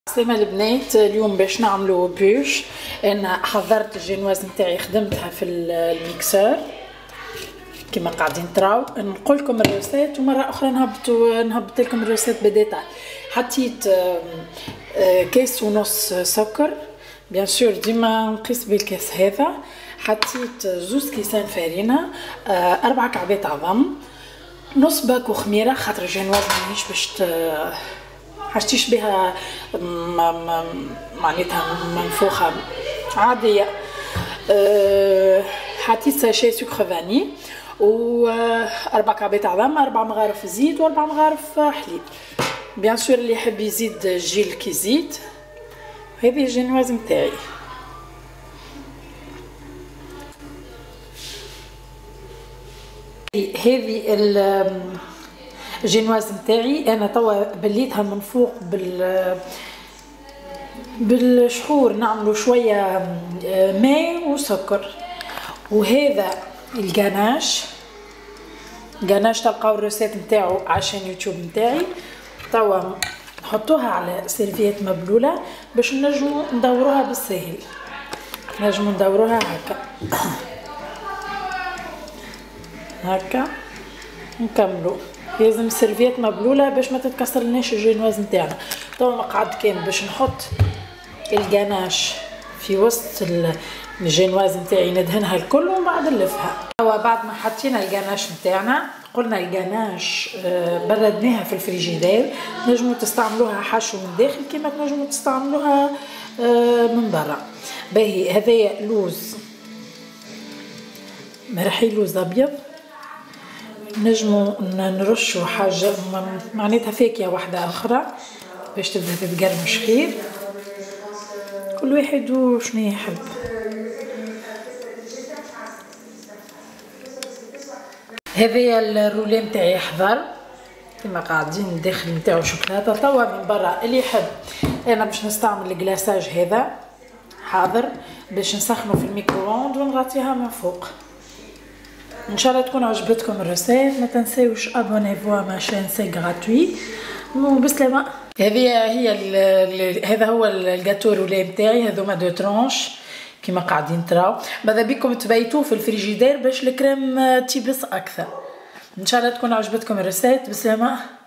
سلامة البنات، اليوم باش نعملو بوش. انا حضرت الجينواز نتاعي خدمتها في الميكسور كما قاعدين تراو. نقول لكم الريسيت ومره اخرى نهبط لكم الريسيت بديتاي. حطيت كيس ونص سكر، بيان سور ديما نقيس بالكاس هذا. حطيت زوز كيسان فرينه، 4 كعبات عظم، نص باكو خميره خاطر الجينواز ماهيش باش حشتيش بها معناتها منفوخه عاديه. حطيت ساشي سكر فاني و 4 كعبات عظم، 4 مغارف زيت و4 مغارف حليب. بيان سور اللي يحب يزيد جيل كيزيد. هذه الجينواز نتاعي. هذه الجينواز نتاعي انا توا بليتها من فوق بالشحور، نعملو شويه ماء وسكر. وهذا الجناش تلقاو الريسيت نتاعو عشان يوتيوب نتاعي. توا نحطوها على سيرفيات مبلوله باش نجمو ندوروها بالسهل، نجمو ندوروها هكا نكملو. لازم سيرفيات مبلوله باش ما تتكسرلناش الجينواز نتاعنا. توا مقعد كان باش نحط الجناش في وسط الجينواز نتاعي، ندهنها الكل ومن بعد نلفها. توا بعد ما حطينا الجناش نتاعنا، قلنا الجناش بردناها في الفريجيدير، نجمو تستعملوها حشو من داخل كيما تنجمو تستعملوها من برا. باهي هذايا لوز مرحي، لوز ابيض. نجمو نرشو حاجه معناتها فاكهه واحده اخرى باش تبدا تتقرمش خير، كل واحد وشنو يحب. هذايا الرولي نتاعي حضر كما قاعدين داخل نتاعو شوكولاته. توا من برا اللي يحب، انا باش نستعمل الكلاصاج هذا حاضر باش نسخنه في الميكرووند ونغطيها من فوق. ان شاء الله تكون عجبتكم الريسيت. ما تنساوش ابونيفوا ما شان سي غراتوي وبسلامه. هذا هو الجاتو رولي نتاعي، هذوما 2 ترونش كما قاعدين تراو. ماذا بكم تبيتوه في الفريجيدير باش الكريم تيبس اكثر. ان شاء الله تكون عجبتكم الريسيت. بسلامه.